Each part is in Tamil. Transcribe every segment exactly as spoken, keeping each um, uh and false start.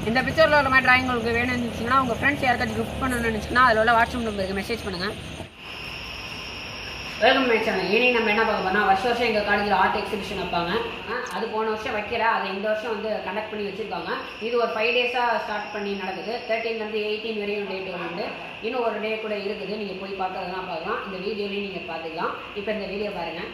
இந்த பிக்சரில் உள்ள மாதிரி டிராயிங் உங்களுக்கு வேணும்னு இருந்துச்சுன்னா உங்கள் ஃப்ரெண்ட்ஸ் யாருக்காச்சும் கிஃப்ட் பண்ணணும்னு நினச்சிங்கன்னா அதில் உள்ள வாட்ஸ்அப் நம்பருக்கு மெசேஜ் பண்ணுங்கள். Welcome my channel. இனி நம்ம என்ன பார்க்க போனால் வருஷம் வருஷம் எங்கள் காலேஜில் ஆர்ட் எக்ஸிபிஷன் வைப்பாங்க. அது போன வருஷம் வைக்கல, அதை இந்த வருஷம் வந்து கண்டக்ட் பண்ணி வச்சுருக்காங்க. இது ஒரு ஃபைவ் டேஸாக ஸ்டார்ட் பண்ணி நடக்குது. தேர்ட்டீன்லேருந்து எயிட்டீன் வரையும் டேட் வந்து இன்னும் ஒரு டே கூட இருக்குது. நீங்கள் போய் பார்க்கறதுலாம் பார்க்கலாம். இந்த வீடியோலையும் நீங்கள் பார்த்துக்கலாம். இப்போ இந்த வீடியோ பாருங்கள்.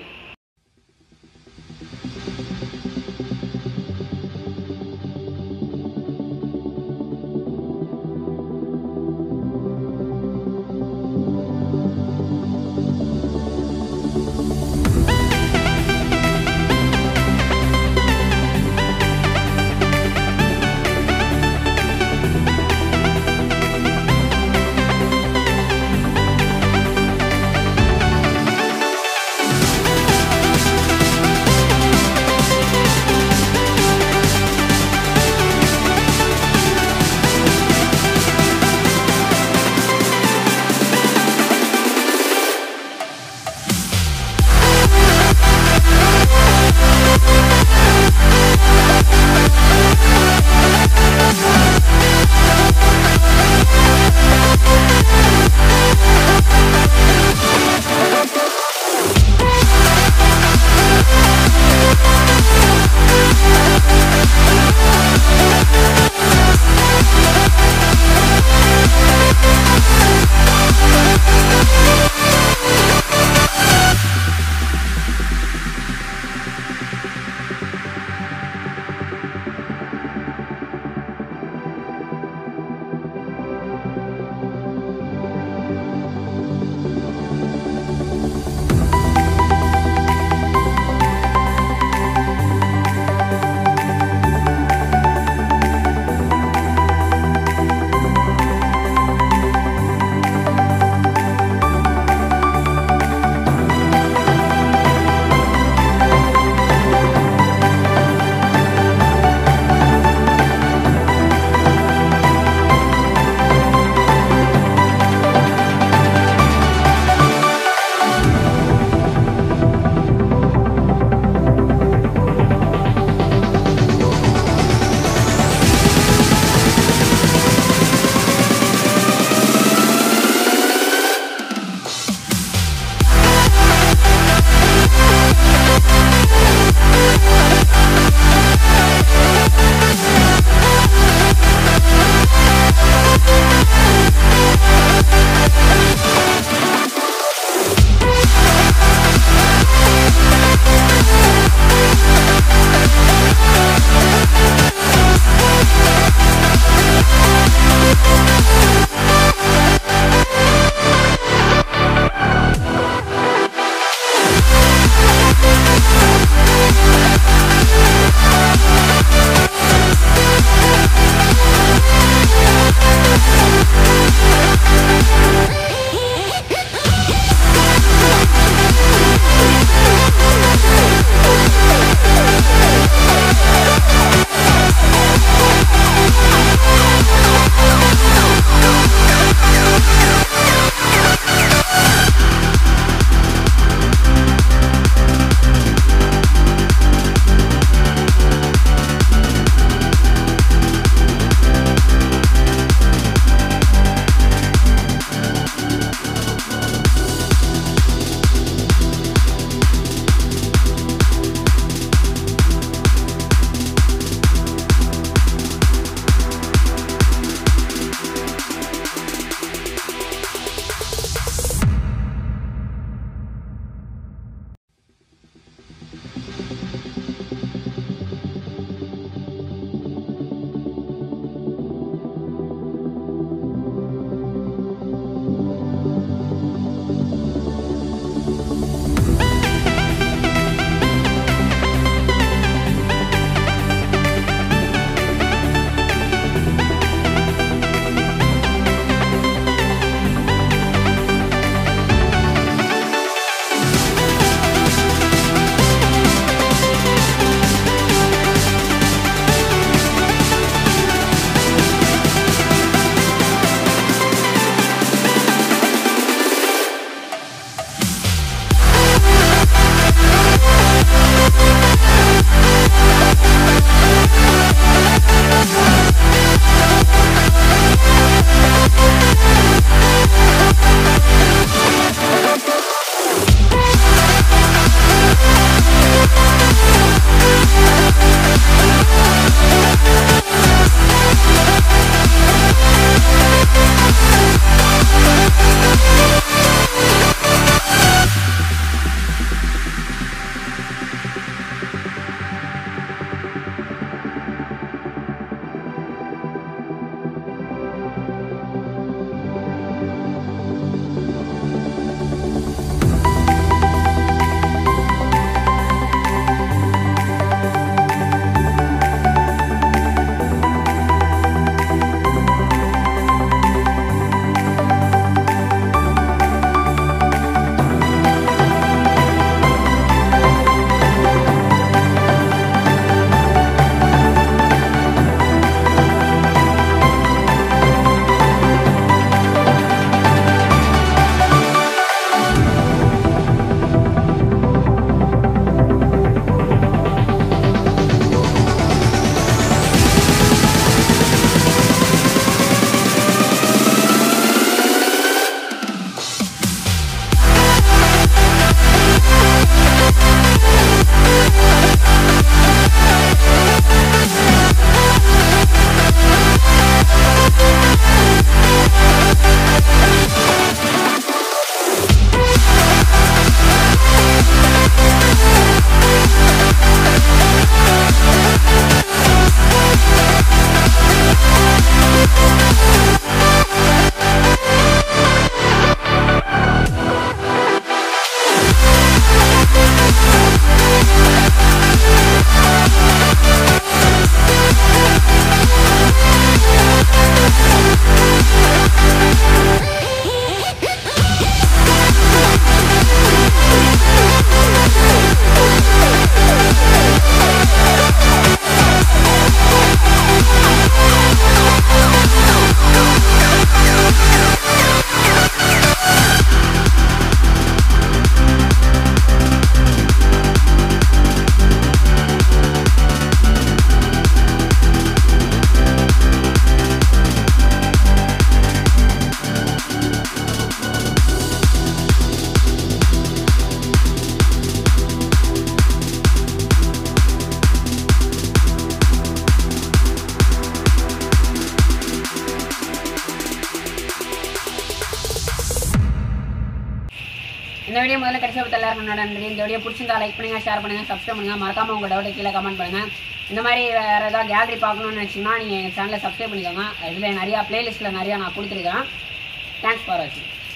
இந்த வீடியோ முதல்ல கடைசி பற்றி எல்லாருக்கும் நன்றி. இந்த வீடியோ பிடிச்சிருந்தா லைக் பண்ணுங்கள், ஷேர் பண்ணுங்கள், சப்ஸ்கிரைப் பண்ணுங்கள். மறக்காமல் உங்கள் டவுட்டை கீழே கமெண்ட் பண்ணுங்கள். இந்த மாதிரி வேறு ஏதாவது கேலரி பார்க்கணுன்னு நினச்சிங்கன்னா நீங்கள் எங்கள் சேனலை சப்ஸ்கிரைப் பண்ணிக்கோங்க. இதில் நிறையா ப்ளேலிஸ்ட்டில் நிறையா நான் கொடுத்துருக்கேன். தேங்க்ஸ் ஃபார் வாட்சிங்.